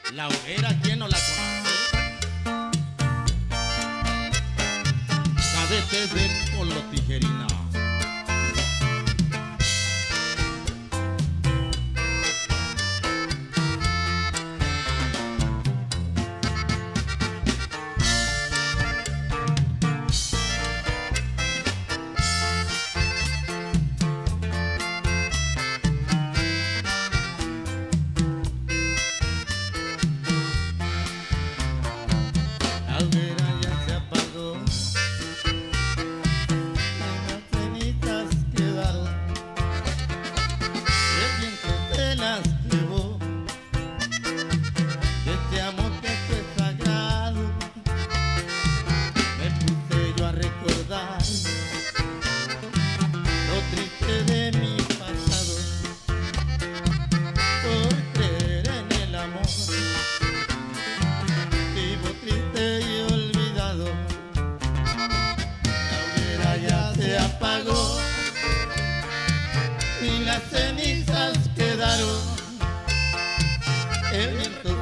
La hoguera, ¿quién no la conoce? Cadetes de Polo Tijerina. La hoguera ya se apagó, las cenizas quedaron, y el viento se las llevó. De este amor que fue sagrado, me puse yo a recordar lo triste de mi pasado, por creer en el amor. Vivo triste y olvidado, la hoguera ya se apagó y las cenizas quedaron. El viento